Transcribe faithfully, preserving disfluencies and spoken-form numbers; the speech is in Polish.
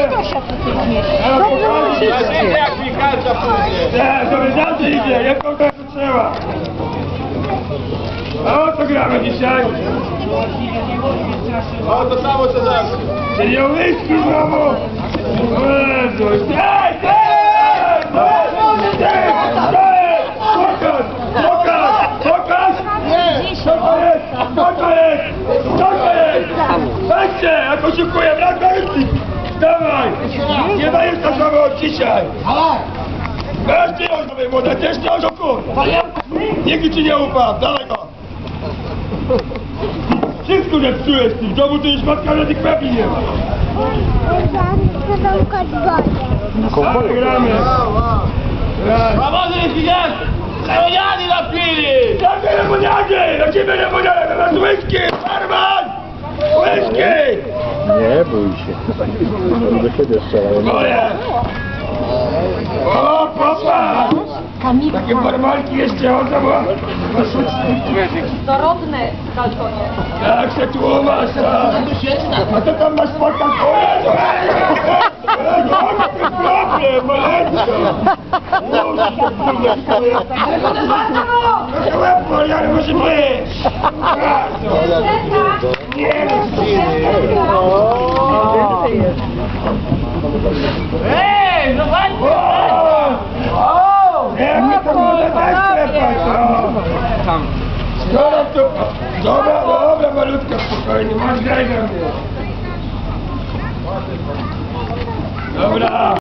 Tosia tutaj zmieści. Dobrze, Widzę jak mi karta pójdzie. Nie, to wydawcy idzie, jaką tak trzeba. A o co gramy dzisiaj? O, to samo co zawsze. Czyli o whisky znowu. O Jezu, ej, ej! Pokaż, pokaż, pokaż! Co to jest? Co to jest? Co to jest? Weźcie, jak oszukuję, brak wersji! Dawaj! Nie dajesz to samo od dzisiaj! Weźcie ją sobie, młoda, też nie oszukuj! Nikt ci nie upadł, dawaj go! Wszystko zepsułeś ty, w domu to już matka na tych mebi nie ma! Kompany gramy! Pomocy nie widać! Lemoniady napili! Jakie lemoniady? Na ciebie lemoniady, na nas whisky! Barman! Whisky! Nie bój się. On do siebie strzela. Moje! O, popa! Takie barmanki jeszcze chodzą, bo... Dorodne kalkonie. Jak się tłumasz, a... A to tam masz spotkać... O Jezu! Jezu, jaki ten problem, maleńko! Proszę łeb, ale musi być! Nie, Ej, zobaczcie! nie, my to może też klepać, no! Skoro to... Dobra, dobra, malutka, spokojnie, masz graj na mnie. Dobra.